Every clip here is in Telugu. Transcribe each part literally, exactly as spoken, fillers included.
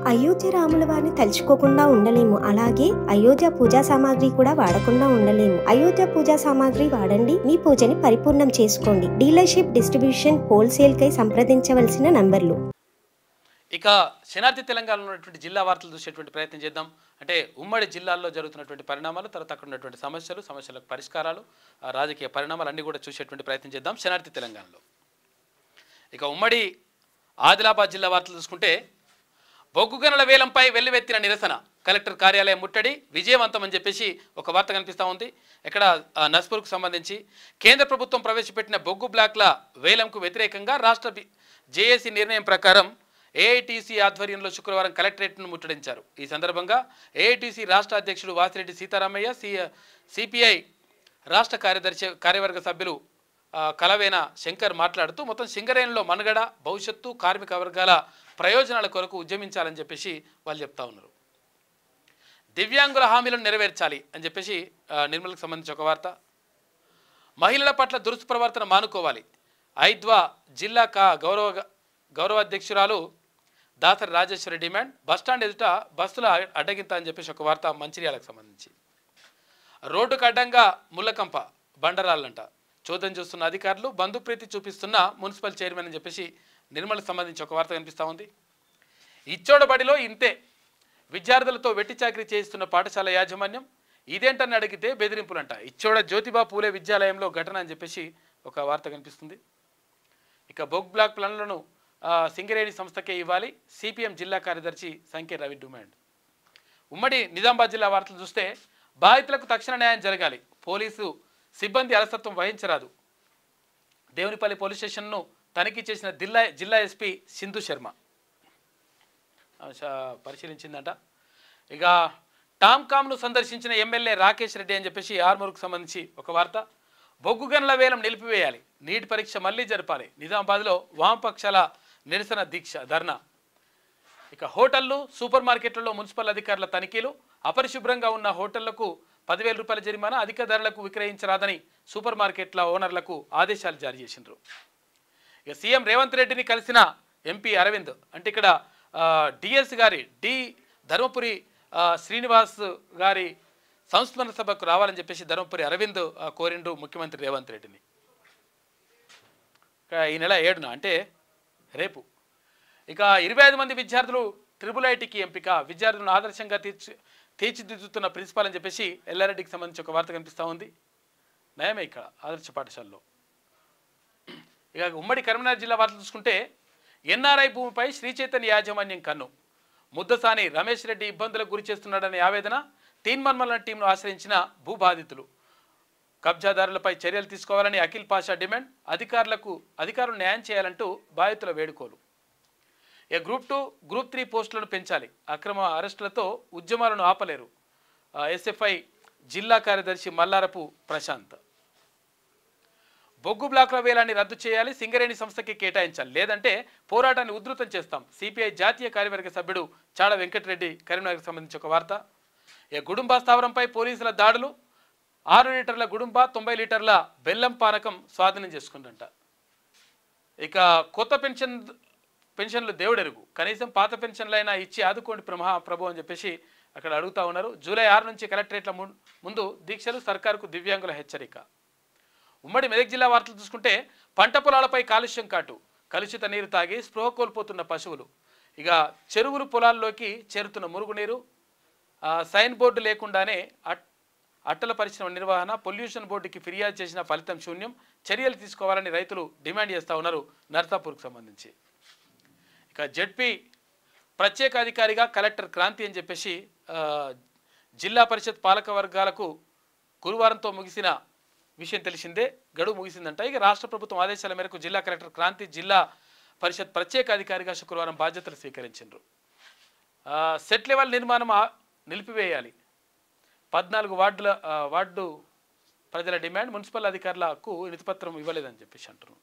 అయోధ్య రాముల వారిని తలుచుకోకుండా ఉండలేము. అలాగే అయోధ్య పూజా సామాగ్రి కూడా వాడకుండా ఉండలేము. అయోధ్య పూజా సామాగ్రి వాడండి, మీ పూజని పరిపూర్ణం చేసుకోండి. డీలర్షిప్, డిస్ట్రిబ్యూషన్, హోల్సేల్ కై సంప్రదించవలసిన నంబర్లు. ఇక శనార్థి తెలంగాణలో ఉన్నటువంటి జిల్లా వార్తలు చూసేటువంటి ప్రయత్నం చేద్దాం. అంటే ఉమ్మడి జిల్లాల్లో జరుగుతున్నటువంటి పరిణామాలు, తర్వాత అక్కడ ఉన్నటువంటి సమస్యలు, సమస్యలకు పరిష్కారాలు, రాజకీయ పరిణామాలు అన్నీ కూడా చూసేటువంటి ప్రయత్నం చేద్దాం శనార్థి తెలంగాణలో. ఇక ఉమ్మడి ఆదిలాబాద్ జిల్లా వార్తలు చూసుకుంటే బొగ్గు గనుల వేలంపై వెల్లువెత్తిన నిరసన, కలెక్టర్ కార్యాలయం ముట్టడి విజయవంతం అని చెప్పేసి ఒక వార్త కనిపిస్తూ ఉంది. ఇక్కడ నస్పూర్కు సంబంధించి కేంద్ర ప్రభుత్వం ప్రవేశపెట్టిన బొగ్గు బ్లాక్ల వేలంకు వ్యతిరేకంగా రాష్ట్ర జేఏసీ నిర్ణయం ప్రకారం ఏఐటీసీ ఆధ్వర్యంలో శుక్రవారం కలెక్టరేట్ను ముట్టడించారు. ఈ సందర్భంగా ఏఐటీసీ రాష్ట్ర అధ్యక్షుడు వాసిరెడ్డి సీతారామయ్య, సి సిపిఐ రాష్ట్ర కార్యదర్శి కార్యవర్గ సభ్యులు కలవేన శంకర్ మాట్లాడుతూ మొత్తం సింగరేణిలో మనుగడ, భవిష్యత్తు, కార్మిక వర్గాల ప్రయోజనాల కొరకు ఉద్యమించాలని చెప్పేసి వాళ్ళు చెప్తా ఉన్నారు. దివ్యాంగుల హామీలను నెరవేర్చాలి అని చెప్పేసి నిర్మలకు సంబంధించి ఒక వార్త. మహిళల పట్ల దురుసుప్రవర్తన మానుకోవాలి, ఐద్వా జిల్లా కా గౌరవ గౌరవ అధ్యక్షురాలు దాసరి రాజేశ్వరి డిమాండ్, బస్టాండ్ ఎదుట బస్సుల అడ్డగింత అని చెప్పేసి ఒక వార్త మంచిర్యాలకు సంబంధించి. రోడ్డుకు అడ్డంగా ముళ్ళకంప బండరాళ్ళంట, చోదం చూస్తున్న అధికారులు, బంధుప్రీతి చూపిస్తున్న మున్సిపల్ చైర్మన్ అని చెప్పేసి నిర్మలకు సంబంధించి ఒక వార్త కనిపిస్తూ ఉంది. ఇచ్చోడబడిలో ఇంతే, విద్యార్థులతో వెట్టి చాకరీ చేయిస్తున్న పాఠశాల యాజమాన్యం, ఇదేంటని అడిగితే బెదిరింపులంట. ఇచ్చోడ జ్యోతిబా పూలే విద్యాలయంలో ఘటన అని చెప్పేసి ఒక వార్త కనిపిస్తుంది. ఇక బొగ్ బ్లాక్ ప్లాన్లను సింగరేణి సంస్థకే ఇవ్వాలి, సిపిఎం జిల్లా కార్యదర్శి సంఖ్య రవి డిమాండ్. ఉమ్మడి నిజామాబాద్ జిల్లా వార్తలు చూస్తే బాధితులకు తక్షణ న్యాయం జరగాలి, పోలీసు సిబ్బంది అలసత్వం వహించరాదు, దేవునిపల్లి పోలీస్ స్టేషన్ను తనిఖీ చేసిన జిల్లా జిల్లా ఎస్పీ సింధు శర్మ పరిశీలించిందంట. ఇక టామ్కామ్ను సందర్శించిన ఎమ్మెల్యే రాకేష్ రెడ్డి అని చెప్పేసి ఆర్మూర్కు సంబంధించి ఒక వార్త. బొగ్గు గనుల వేలం నిలిపివేయాలి, నీట్ పరీక్ష మళ్లీ జరపాలి, నిజామాబాద్లో వామపక్షాల నిరసన దీక్ష ధర్నా. ఇక హోటళ్లు, సూపర్ మార్కెట్లలో మున్సిపల్ అధికారుల తనిఖీలు, అపరిశుభ్రంగా ఉన్న హోటళ్లకు పదివేల రూపాయల జరిమానా, అధిక ధరలకు విక్రయించరాదని సూపర్ మార్కెట్ల ఓనర్లకు ఆదేశాలు జారీ చేసిండ్రు. ఇక సీఎం రేవంత్ రెడ్డిని కలిసిన ఎంపీ అరవింద్, అంటే ఇక్కడ డిఎస్ గారి డి ధర్మపురి శ్రీనివాస్ గారి సంస్మరణ సభకు రావాలని చెప్పేసి ధర్మపురి అరవింద్ కోరిండు ముఖ్యమంత్రి రేవంత్ రెడ్డిని. ఈ నెల ఏడున అంటే రేపు. ఇక ఇరవై ఐదు మంది విద్యార్థులు ట్రిపుల్ ఐటీకి ఎంపిక, విద్యార్థులను ఆదర్శంగా తీర్చి తీర్చిదిద్దుతున్న ప్రిన్సిపాల్ అని చెప్పేసి ఎల్లారెడ్డికి సంబంధించి ఒక వార్త కనిపిస్తూ ఉంది. నయమే ఇక్కడ ఆదర్శ పాఠశాలలో. ఇక ఉమ్మడి కరీంనగర్ జిల్లా వార్తలు చూసుకుంటే ఎన్ఆర్ఐ భూమిపై శ్రీ చైతన్య యాజమాన్యం కన్ను, ముద్దసాని రమేష్ రెడ్డి ఇబ్బందులకు గురి చేస్తున్నాడనే ఆవేదన, తీన్మన్మల టీంను ఆశ్రయించిన భూబాధితులు, కబ్జాదారులపై చర్యలు తీసుకోవాలని అఖిల్ పాషా డిమాండ్, అధికారులకు అధికారులు న్యాయం చేయాలంటూ బాధితుల వేడుకోలు. ఇక గ్రూప్ టూ గ్రూప్ త్రీ పోస్టులను పెంచాలి, అక్రమ అరెస్టులతో ఉద్యమాలను ఆపలేరు, ఎస్ఎఫ్ఐ జిల్లా కార్యదర్శి మల్లారపు ప్రశాంత్. బొగ్గు బ్లాకుల వేలాన్ని రద్దు చేయాలి, సింగరేణి సంస్థకి కేటాయించాలి, లేదంటే పోరాటాన్ని ఉధృతం చేస్తాం, సిపిఐ జాతీయ కార్యవర్గ సభ్యుడు చాడ వెంకటరెడ్డి కరీంనగర్కి సంబంధించి ఒక వార్త. ఇక గుడుంబా స్థావరంపై పోలీసుల దాడులు, ఆరు లీటర్ల గుడుంబా, తొంభై లీటర్ల బెల్లం పానకం స్వాధీనం చేసుకుందంట. ఇక కొత్త పెన్షన్ పెన్షన్లు దేవుడెరుగు, కనీసం పాత పెన్షన్లైనా ఇచ్చి ఆదుకోండి ప్రమా ప్రభు అని చెప్పేసి అక్కడ అడుగుతా ఉన్నారు. జూలై ఆరు నుంచి కలెక్టరేట్ల ముందు దీక్షలు, సర్కారుకు దివ్యాంగుల హెచ్చరిక. ఉమ్మడి మెదక్ జిల్లా వార్తలు చూసుకుంటే పంట పొలాలపై కాలుష్యం కాటు, కలుషిత నీరు తాగి స్పృహ కోల్పోతున్న పశువులు, ఇక చెరువులు పొలాల్లోకి చేరుతున్న మురుగునీరు, సైన్ బోర్డు లేకుండానే అట్ అట్టల పరిశ్రమ నిర్వహణ, పొల్యూషన్ బోర్డుకి ఫిర్యాదు చేసిన ఫలితం శూన్యం, చర్యలు తీసుకోవాలని రైతులు డిమాండ్ చేస్తూ ఉన్నారు నర్సాపూర్కు సంబంధించి. ఇక జెడ్పీ ప్రత్యేక అధికారిగా కలెక్టర్ క్రాంతి అని చెప్పేసి జిల్లా పరిషత్ పాలక వర్గాలకు గురువారంతో ముగిసిన విషయం తెలిసిందే, గడువు ముగిసిందంట. ఇక రాష్ట్ర ప్రభుత్వం ఆదేశాల మేరకు జిల్లా కలెక్టర్ క్రాంతి జిల్లా పరిషత్ ప్రత్యేక అధికారిగా శుక్రవారం బాధ్యతలు స్వీకరించారు. సెట్ లెవెల్ నిర్మాణం నిలిపివేయాలి, పద్నాలుగు వార్డుల వార్డు ప్రజల డిమాండ్, మున్సిపల్ అధికారులకు వినతిపత్రం ఇవ్వలేదని చెప్పేసి అంటున్నారు.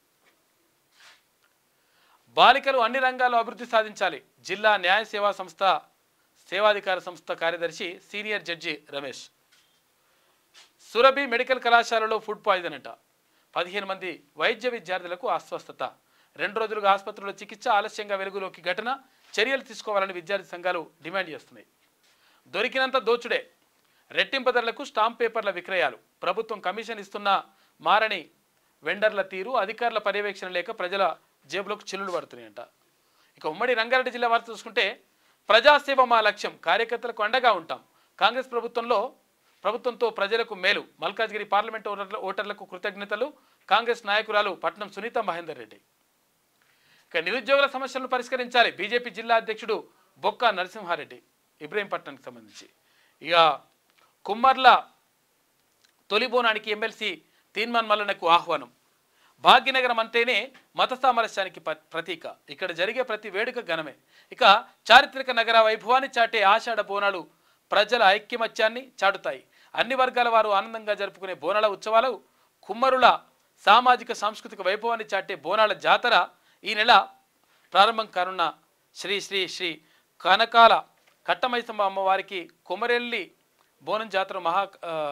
బాలికలు అన్ని రంగాల్లో అభివృద్ధి సాధించాలి, జిల్లా న్యాయ సేవా సంస్థ సేవాధికార సంస్థ కార్యదర్శి senior judge Ramesh. Surabhi medical కళాశాలలో ఫుడ్ పాయిజన్ అంట, పదిహేను మంది వైద్య విద్యార్థులకు అస్వస్థత, రెండు రోజులుగా ఆసుపత్రిలో చికిత్స ఆలస్యంగా వెలుగులోకి ఘటన, చర్యలు తీసుకోవాలని విద్యార్థి సంఘాలు డిమాండ్ చేస్తున్నాయి. దొరికినంత దోచుడే, రెట్టింపు ధరలకు స్టాంప్ పేపర్ల విక్రయాలు, ప్రభుత్వం కమిషన్ ఇస్తున్న మారని వెండర్ల తీరు, అధికారుల పర్యవేక్షణ లేక ప్రజల జేబులకు చిల్లులు పడుతున్నాయంట. ఇక ఉమ్మడి రంగారెడ్డి జిల్లా వార్త చూసుకుంటే ప్రజాసేవ మా లక్ష్యం, కార్యకర్తలకు అండగా ఉంటాం, కాంగ్రెస్ ప్రభుత్వంలో ప్రభుత్వంతో ప్రజలకు మేలు, మల్కాజ్గిరి పార్లమెంట్ ఓటర్ల ఓటర్లకు కృతజ్ఞతలు, కాంగ్రెస్ నాయకురాలు పట్నం సునీత మహేందర్ రెడ్డి. ఇక నిరుద్యోగుల సమస్యలను పరిష్కరించాలి, బీజేపీ జిల్లా అధ్యక్షుడు బొక్క నరసింహారెడ్డి ఇబ్రహీంపట్నానికి సంబంధించి. ఇక కుమ్మర్ల తొలి బోనానికి ఎమ్మెల్సీ తీన్మాన్ మల్లన్నకు ఆహ్వానం, భాగ్యనగరం అంటేనే మత సామరస్యానికి ప్రతీక, ఇక్కడ జరిగే ప్రతి వేడుక ఘనమే. ఇక చారిత్రక నగర వైభవాన్ని చాటే ఆషాఢ బోనాలు ప్రజల ఐక్యమత్యాన్ని చాటుతాయి. అన్ని వర్గాల వారు ఆనందంగా జరుపుకునే బోనాల ఉత్సవాలు కుమ్మరుల సామాజిక సాంస్కృతిక వైభవాన్ని చాటే బోనాల జాతర ఈ నెల ప్రారంభం కానున్న శ్రీ శ్రీ శ్రీ కనకాల కట్టమైసమ్మ అమ్మవారికి కొమరెల్లి బోనం జాతర మహా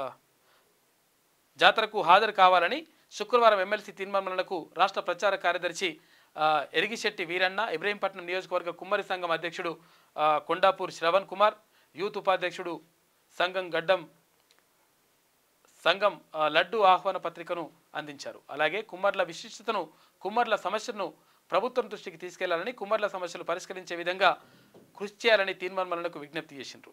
జాతరకు హాజరు కావాలని శుక్రవారం ఎమ్మెల్సీ తీర్మానాలకు రాష్ట్ర ప్రచార కార్యదర్శి ఎరిగిశెట్టి వీరన్న, ఇబ్రహీంపట్నం నియోజకవర్గ కుమ్మరి సంఘం అధ్యక్షుడు కొండాపూర్ శ్రవణ్ కుమార్, యూత్ ఉపాధ్యక్షుడు సంఘం గడ్డం సంఘం లడ్డు ఆహ్వాన పత్రికను అందించారు. అలాగే కుమ్మర్ల విశిష్టతను, కుమ్మర్ల సమస్యను ప్రభుత్వం దృష్టికి తీసుకెళ్లాలని, కుమ్మర్ల సమస్యలు పరిష్కరించే విధంగా కృషి చేయాలని తీర్మానాలకు విజ్ఞప్తి చేసిండ్రు.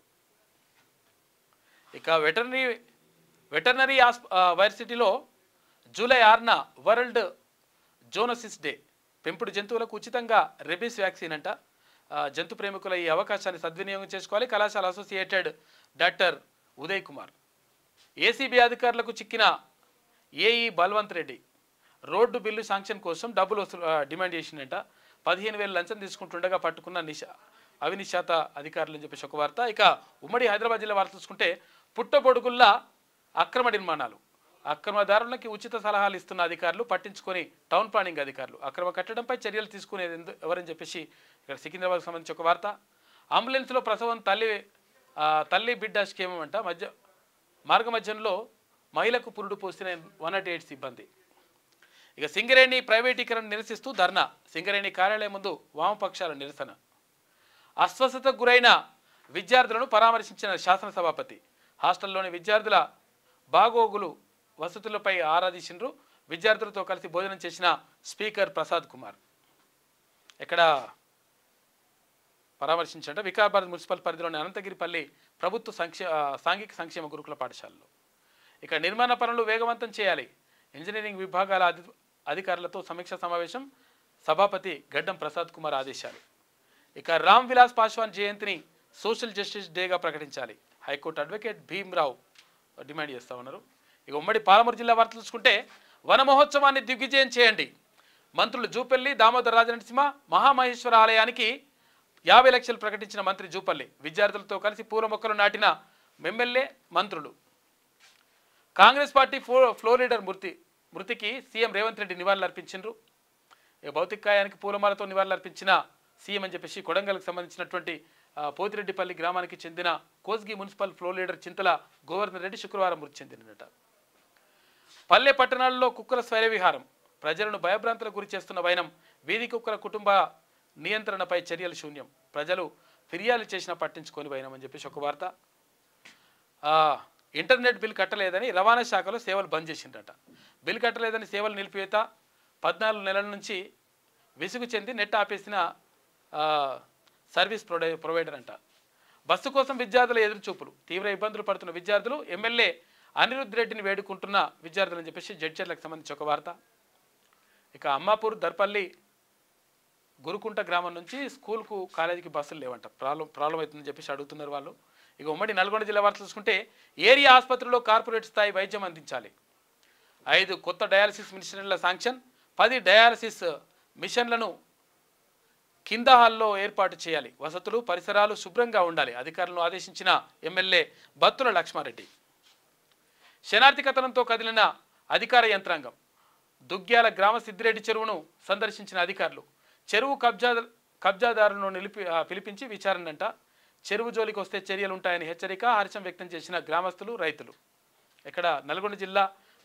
ఇక వెటర్నరీ వెటర్నరీ వర్సిటీలో జూలై ఆరున వరల్డ్ జోనోసిస్ డే, పెంపుడు జంతువులకు ఉచితంగా రెబీస్ వ్యాక్సిన్ అంట. జంతు ప్రేమికుల ఈ అవకాశాన్ని సద్వినియోగం చేసుకోవాలి. కళాశాల associated doctor Uday Kumar. ACB అధికారులకు చిక్కిన AE Balwant Reddy road bill sanction కోసం డబ్బులు వసూలు డిమాండ్ చేసిందంట. పదిహేను వేలు లంచం తీసుకుంటుండగా పట్టుకున్న నిషా అవినీతి శాత అధికారులు అని చెప్పేసి ఒక వార్త. ఇక ఉమ్మడి హైదరాబాద్ జిల్లా వార్త చూసుకుంటే పుట్టబొడుగుల్లా అక్రమ నిర్మాణాలు, అక్రమదారులకి ఉచిత సలహాలు ఇస్తున్న అధికారులు పట్టించుకొని టౌన్ ప్లానింగ్ అధికారులు అక్రమ కట్టడంపై చర్యలు తీసుకునేది ఎవరని చెప్పేసి ఇక్కడ సికింద్రాబాద్కి సంబంధించి ఒక వార్త. అంబులెన్స్లో ప్రసవం తల్లి తల్లి బిడ్డ స్కీమ్ అంట. మధ్య మార్గ మధ్యంలో మహిళకు పురుడు పోసిన వన్ నాట్ ఎయిట్ సిబ్బంది. ఇక సింగరేణి ప్రైవేటీకరణ నిరసిస్తూ ధర్నా, సింగరేణి కార్యాలయం ముందు వామపక్షాల నిరసన. అస్వస్థతకు గురైన విద్యార్థులను పరామర్శించిన శాసనసభాపతి, హాస్టల్లోని విద్యార్థుల బాగోగులు వసతులపై ఆరాధించిండ్రు. విద్యార్థులతో కలిసి భోజనం చేసిన స్పీకర్ ప్రసాద్ కుమార్. ఇక్కడ పరామర్శించండి వికారాబాద్ మున్సిపల్ పరిధిలోని అనంతగిరిపల్లి ప్రభుత్వ సంక్షే సాంఘిక సంక్షేమ గురుకుల పాఠశాలలో. ఇక నిర్మాణ పనులు వేగవంతం చేయాలి, ఇంజనీరింగ్ విభాగాల అధి అధికారులతో సమీక్ష సమావేశం, సభాపతి గడ్డం ప్రసాద్ కుమార్ ఆదేశాలు. ఇక రామ్ విలాస్ పాశ్వాన్ జయంతిని సోషల్ జస్టిస్ డేగా ప్రకటించాలి, హైకోర్టు అడ్వకేట్ భీమ్రావు డిమాండ్ చేస్తూ ఉన్నారు. ఇక ఉమ్మడి పాలమూరు జిల్లా వార్తలు చూసుకుంటే వన మహోత్సవాన్ని దిగ్విజయం చేయండి, మంత్రులు జూపల్లి దామోదర్ రాజనరసింహ. మహామహేశ్వర ఆలయానికి యాభై లక్షలు ప్రకటించిన మంత్రి జూపల్లి, విద్యార్థులతో కలిసి పూల మొక్కలు నాటిన ఎమ్మెల్యే మంత్రులు. Congress party floor floor leader మృతి మృతికి సీఎం రేవంత్ రెడ్డి నివాళులు అర్పించారు. ఇక భౌతికాయానికి పూలమాలతో నివాళులు అర్పించిన సీఎం అని చెప్పేసి కొడంగల్కి సంబంధించినటువంటి పోతిరెడ్డిపల్లి గ్రామానికి చెందిన Kosgi municipal floor leader Chintala Govardhan Reddy శుక్రవారం మృతి చెందినట. పల్లె పట్టణాల్లో కుక్కల స్వైర విహారం, ప్రజలను భయభ్రాంతులకు గురి చేస్తున్న వైనం, వీధి కుక్కల కుటుంబ నియంత్రణపై చర్యలు శూన్యం, ప్రజలు ఫిర్యాదు చేసినా పట్టించుకొని వైనం అని చెప్పేసి ఒక వార్త. ఇంటర్నెట్ బిల్ కట్టలేదని రవాణా శాఖలో సేవలు బంద్ చేసిందట. బిల్ కట్టలేదని సేవలు నిలిపివేత, పద్నాలుగు నెలల నుంచి విసుగు చెంది నెట్ ఆపేసిన సర్వీస్ ప్రొవై ప్రొవైడర్ అంట. బస్సు కోసం విద్యార్థుల ఎదురుచూపులు, తీవ్ర ఇబ్బందులు పడుతున్న విద్యార్థులు, ఎమ్మెల్యే అనిరుద్ధ్ రెడ్డిని వేడుకుంటున్న విద్యార్థులు అని చెప్పేసి జడ్చర్లకు సంబంధించి ఒక వార్త. ఇక అమ్మాపూర్ దర్పల్లి గురుకుంట గ్రామం నుంచి స్కూల్కు కాలేజీకి బస్సులు లేవంట, ప్రాబ్లం ప్రాబ్లం అవుతుందని చెప్పేసి అడుగుతున్నారు వాళ్ళు. ఇక ఉమ్మడి నల్గొండ జిల్లా వార్తలు చూసుకుంటే ఏరియా ఆసుపత్రిలో కార్పొరేట్ స్థాయి వైద్యం అందించాలి, ఐదు కొత్త డయాలసిస్ మిషన్ల శాంక్షన్, పది డయాలసిస్ మిషన్లను కింద హాల్లో ఏర్పాటు చేయాలి, వసతులు పరిసరాలు శుభ్రంగా ఉండాలి, అధికారులను ఆదేశించిన ఎమ్మెల్యే బత్తుల లక్ష్మారెడ్డి. శనార్థికతనంతో కదిలిన అధికార యంత్రాంగం, దుగ్గ్యాల గ్రామ సిద్దిరెడ్డి చెరువును సందర్శించిన అధికారులు, చెరువు కబ్జా కబ్జాదారులను నిలిపి పిలిపించి విచారణ అంట, చెరువు జోలికి వస్తే చర్యలు ఉంటాయని హెచ్చరిక, హర్షం వ్యక్తం చేసిన గ్రామస్తులు రైతులు. ఇక్కడ నల్గొండ జిల్లా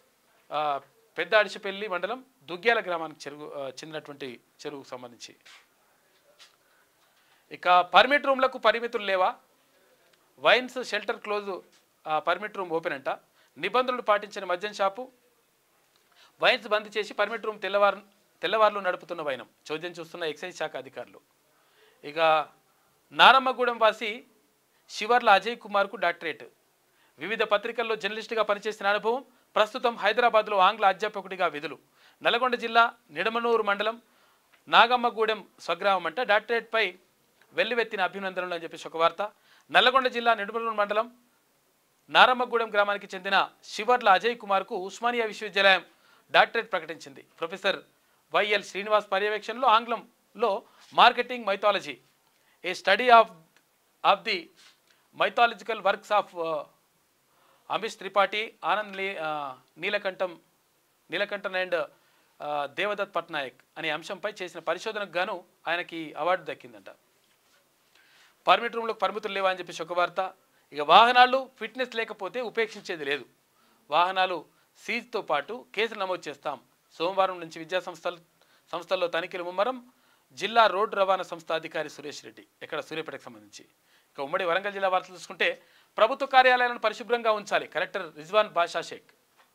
పెద్ద అడిసిపల్లి మండలం దుగ్గ్యాల గ్రామానికి చెరువు చెందినటువంటి చెరువుకు సంబంధించి. ఇక పర్మిట్ రూమ్లకు పరిమితులు లేవా? Wines shelter close, permit room open అంట. నిబంధనలు పాటించిన మద్యం షాపు, వైన్స్ బంద్ చేసి పర్మిట్ రూమ్ తెల్లవారు తెల్లవారులు నడుపుతున్న వైనం చోద్యం చూస్తున్న ఎక్సైజ్ శాఖ అధికారులు. ఇక నారమ్మగూడెం వాసి శివర్ల అజయ్ కుమార్కు డాక్టరేట్. వివిధ పత్రికల్లో జర్నలిస్టుగా పనిచేసిన అనుభవం, ప్రస్తుతం హైదరాబాద్లో ఆంగ్ల అధ్యాపకుడిగా విధులు. నల్గొండ జిల్లా నిడమనూరు మండలం నాగమ్మగూడెం స్వగ్రామం అంట. డాక్టరేట్పై వెల్లువెత్తిన అభినందనలు అని చెప్పేసి ఒక వార్త. నల్గొండ జిల్లా నిడమనూరు మండలం నారమ్మగూడెం గ్రామానికి చెందిన శివర్ల అజయ్ కుమార్కు ఉస్మానియా విశ్వవిద్యాలయం డాక్టరేట్ ప్రకటించింది. ప్రొఫెసర్ వైఎల్ శ్రీనివాస్ పర్యవేక్షణలో ఆంగ్లంలో marketing mythology, a study of of the mythological works of Amish Tripathi, Anand Neelakantam Neelakantan and Devdutt Pattanaik అనే అంశంపై చేసిన పరిశోధనకు గాను ఆయనకి అవార్డు దక్కిందంట. పర్మిట్ రూమ్లకు పరిమితులు లేవా అని చెప్పేసి ఒక వార్త. ఇక వాహనాలు ఫిట్నెస్ లేకపోతే ఉపేక్షించేది లేదు. వాహనాలు సీజ్తో పాటు కేసులు నమోదు చేస్తాం. సోమవారం నుంచి విద్యా సంస్థలు సంస్థల్లో తనిఖీలు ముమ్మరం. జిల్లా రోడ్డు రవాణా సంస్థ అధికారి సురేష్ రెడ్డి, ఇక్కడ సూర్యాపేటకు సంబంధించి. ఇక ఉమ్మడి వరంగల్ జిల్లా వార్తలు చూసుకుంటే ప్రభుత్వ కార్యాలయాలను పరిశుభ్రంగా ఉంచాలి, కలెక్టర్ రిజ్వాన్ బాషా షేక్.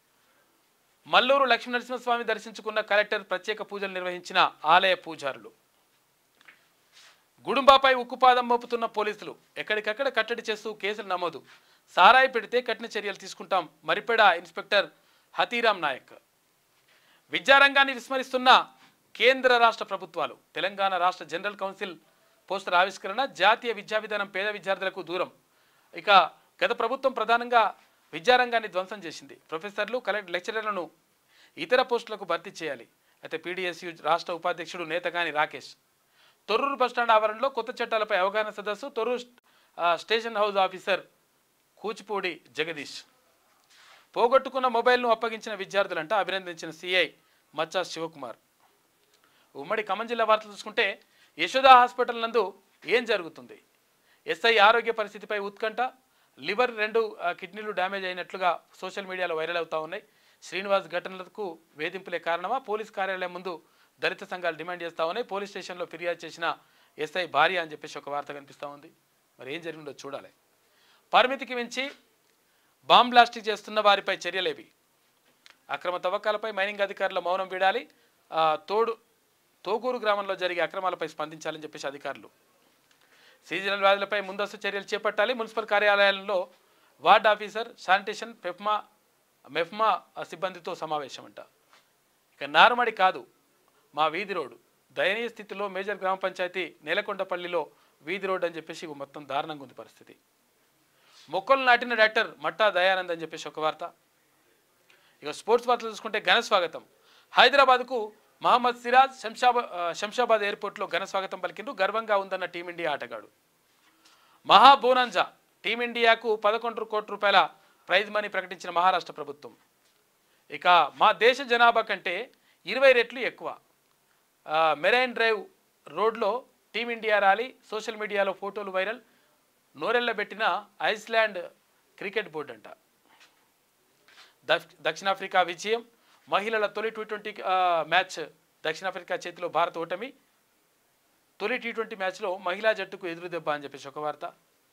మల్లూరు లక్ష్మీ నరసింహస్వామి దర్శించుకున్న కలెక్టర్, ప్రత్యేక పూజలు నిర్వహించిన ఆలయ పూజారులు. గుడుంబాపై ఉక్కుపాదం మోపుతున్న పోలీసులు, ఎక్కడికక్కడ కట్టడి చేస్తూ కేసులు నమోదు. సారాయి పెడితే కఠిన చర్యలు తీసుకుంటాం, మరిపెడ ఇన్స్పెక్టర్ హతీరాం నాయక్. విద్యారంగాన్ని విస్మరిస్తున్న కేంద్ర రాష్ట్ర ప్రభుత్వాలు. తెలంగాణ రాష్ట్ర జనరల్ కౌన్సిల్ పోస్టర్ ఆవిష్కరణ, జాతీయ విద్యా విధానం పేద విద్యార్థులకు దూరం. ఇక గత ప్రభుత్వం ప్రధానంగా విద్యారంగాన్ని ధ్వంసం చేసింది. ప్రొఫెసర్లు, కలెక్టర్, లెక్చరర్లను ఇతర పోస్టులకు భర్తీ చేయాలి. అయితే పీడీఎస్యు రాష్ట్ర ఉపాధ్యక్షుడు నేతగాని రాకేష్. తొర్రూరు బస్టాండ్ ఆవరణలో కొత్త చట్టాలపై అవగాహన సదస్సు. Torrur station house officer Kuchipudi Jagadish. పోగొట్టుకున్న మొబైల్ను అప్పగించిన విద్యార్థులంట, అభినందించిన సిఐ మచ్చా శివకుమార్. ఉమ్మడి ఖమ్మం జిల్లా వార్తలు చూసుకుంటే యశోదా హాస్పిటల్ నందు ఏం జరుగుతుంది? ఎస్ఐ ఆరోగ్య పరిస్థితిపై ఉత్కంఠ. లివర్, రెండు కిడ్నీలు డ్యామేజ్ అయినట్లుగా సోషల్ మీడియాలో వైరల్ అవుతూ ఉన్నాయి. శ్రీనివాస్ ఘటనలకు వేధింపులే కారణమా? పోలీస్ కార్యాలయం ముందు దళిత సంఘాలు డిమాండ్ చేస్తూ ఉన్నాయి. పోలీస్ స్టేషన్లో ఫిర్యాదు చేసిన ఎస్ఐ భార్య అని చెప్పేసి ఒక వార్త కనిపిస్తూ ఉంది. మరి ఏం జరిగిందో చూడాలి. పరిమితికి మించి బాంబ్ బ్లాస్టింగ్ చేస్తున్న వారిపై చర్యలేవి? అక్రమ తవ్వకాలపై మైనింగ్ అధికారుల మౌనం వీడాలి. తోడు తోగూరు గ్రామంలో జరిగే అక్రమాలపై స్పందించాలని చెప్పేసి అధికారులు. సీజనల్ వ్యాధులపై ముందస్తు చర్యలు చేపట్టాలి. మున్సిపల్ కార్యాలయాల్లో వార్డ్ ఆఫీసర్, శానిటేషన్, పెఫ్మా మెఫ్మా సిబ్బందితో సమావేశం అంట. ఇక నారుమడి కాదు మా వీధి రోడ్డు, దయనీయ స్థితిలో మేజర్ గ్రామ పంచాయతీ నేలకొండపల్లిలో వీధి రోడ్డు అని చెప్పేసి మొత్తం దారుణంగా ఉంది పరిస్థితి. మొక్కలు నాటిన డాక్టర్ మట్టా దయానంద్ అని చెప్పేసి ఒక వార్త. ఇక స్పోర్ట్స్ వార్తలు చూసుకుంటే ఘన స్వాగతం. హైదరాబాద్కు మహమ్మద్ సిరాజ్ శంషాబాద్ శంషాబాద్ ఎయిర్పోర్ట్లో ఘన స్వాగతం పలికిండ్రు. గర్వంగా ఉందన్న టీమిండియా ఆటగాడు. మహా బోనాంజా, టీమిండియాకు పదకొండు కోట్ల రూపాయల ప్రైజ్ మనీ ప్రకటించిన మహారాష్ట్ర ప్రభుత్వం. ఇక మా దేశ జనాభా కంటే ఇరవై రెట్లు ఎక్కువ. మెరైన్ డ్రైవ్ రోడ్లో టీమిండియా ర్యాలీ, సోషల్ మీడియాలో ఫోటోలు వైరల్. నోరెళ్లబెట్టిన ఐస్లాండ్ క్రికెట్ బోర్డు అంట. దక్షిణాఫ్రికా విజయం. మహిళల తొలి టీ ట్వంటీ మ్యాచ్ దక్షిణాఫ్రికా చేతిలో భారత్ ఓటమి. తొలి టీ ట్వంటీ మ్యాచ్లో మహిళా జట్టుకు ఎదురు దెబ్బ అని చెప్పేసి ఒక వార్త.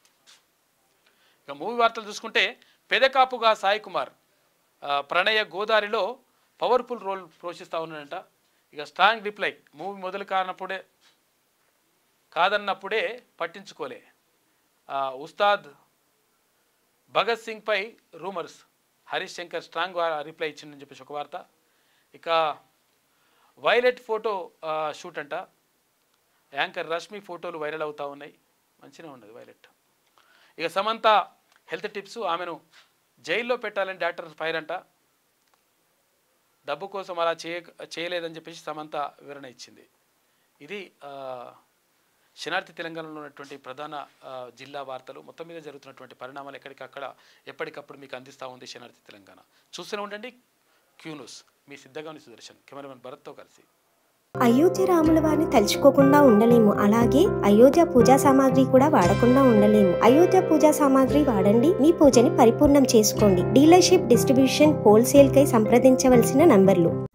ఇక మూవీ వార్తలు చూసుకుంటే పెదకాపుగా సాయి కుమార్ ప్రణయ గోదారిలో పవర్ఫుల్ రోల్ పోషిస్తూ ఉన్నాడంట. ఇక స్ట్రాంగ్ రిప్లై, మూవీ మొదలు కానప్పుడే కాదన్నప్పుడే పట్టించుకోలే. ఉస్తాద్ భగత్ సింగ్ పై rumours, Harish Shankar strong reply ఇచ్చిందని చెప్పేసి ఒక వార్త. ఇక వైలెట్ ఫోటో షూట్ అంట. యాంకర్ రష్మి ఫోటోలు వైరల్ అవుతూ ఉన్నాయి. మంచిగా ఉన్నది వైలెట్. ఇక సమంత హెల్త్ టిప్స్, ఆమెను జైల్లో పెట్టాలని డాక్టర్ ఫైర్ అంట. డబ్బు కోసం అలా చేయ చేయలేదని చెప్పేసి సమంత వివరణ ఇచ్చింది. ఇది శనార్థి తెలంగాణలో ఉన్నటువంటి ప్రధాన జిల్లా వార్తలు. మొత్తం మీద జరుగుతున్నటువంటి పరిణామాలు ఎక్కడికక్కడ ఎప్పటికప్పుడు మీకు అందిస్తూ ఉంది శనార్థి తెలంగాణ. చూస్తూనే ఉండండి క్యూ న్యూస్. మీ సిద్ధగాని సుదర్శన్, కెమెరామెన్ భరత్తో కలిసి. అయోధ్య రాముల వారిని తలుచుకోకుండా ఉండలేము, అలాగే అయోధ్య పూజా సామాగ్రి కూడా వాడకుండా ఉండలేము. అయోధ్య పూజా సామాగ్రి వాడండి, మీ పూజని పరిపూర్ణం చేసుకోండి. డీలర్షిప్, డిస్ట్రిబ్యూషన్, హోల్సేల్ కై సంప్రదించవలసిన నంబర్లు.